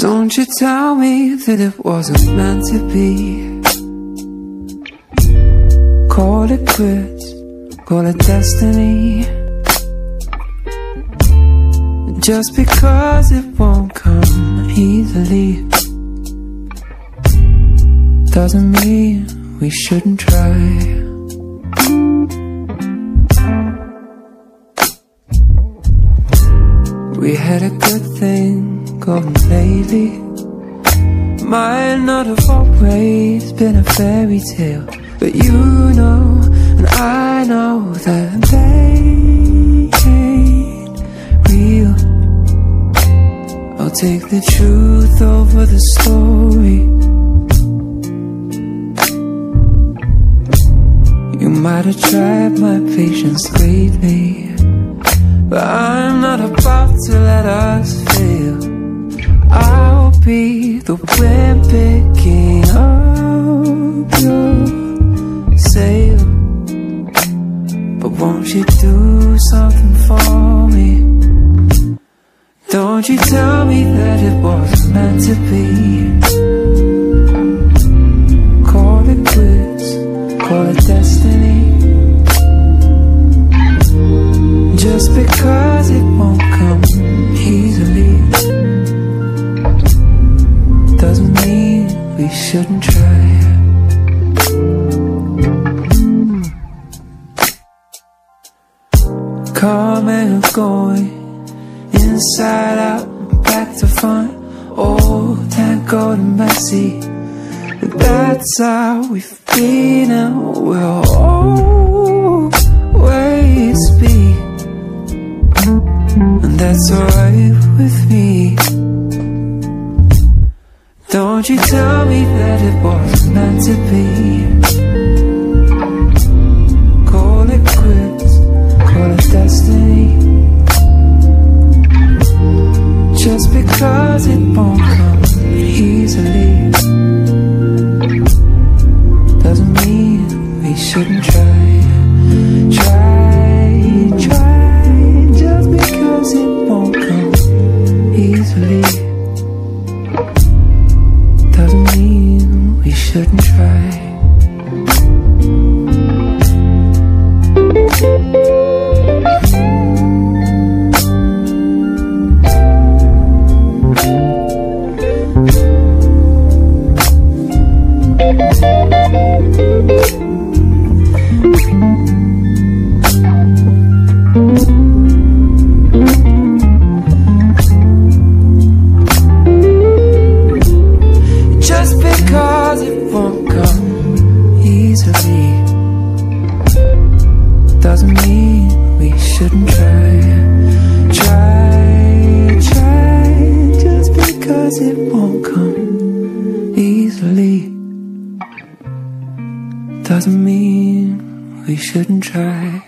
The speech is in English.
Don't you tell me that it wasn't meant to be. Call it quits, call it destiny. Just because it won't come easily doesn't mean we shouldn't try. We had a good thing going lately. Might not have always been a fairy tale, but you know and I know that they ain't real. I'll take the truth over the story. You might have tried my patience lately, but I'm not about to let us fail. I'll be the wind picking up your sail. But won't you do something for me? Don't you tell me that it wasn't meant to be. Call it quits, call it destiny. Just because it won't come easily doesn't mean we shouldn't try. Coming and going, inside out, back to front, old and cold and messy. That's how we've been and we'll always be. And that's alright with me. Don't you tell me that it wasn't meant to be. Call it quits, call it destiny. Just because it won't come easily doesn't mean we shouldn't try. Try, just because it won't come easily doesn't mean we shouldn't try. Just because it won't come easily doesn't mean we shouldn't try. Try, just because it won't come easily doesn't mean we shouldn't try.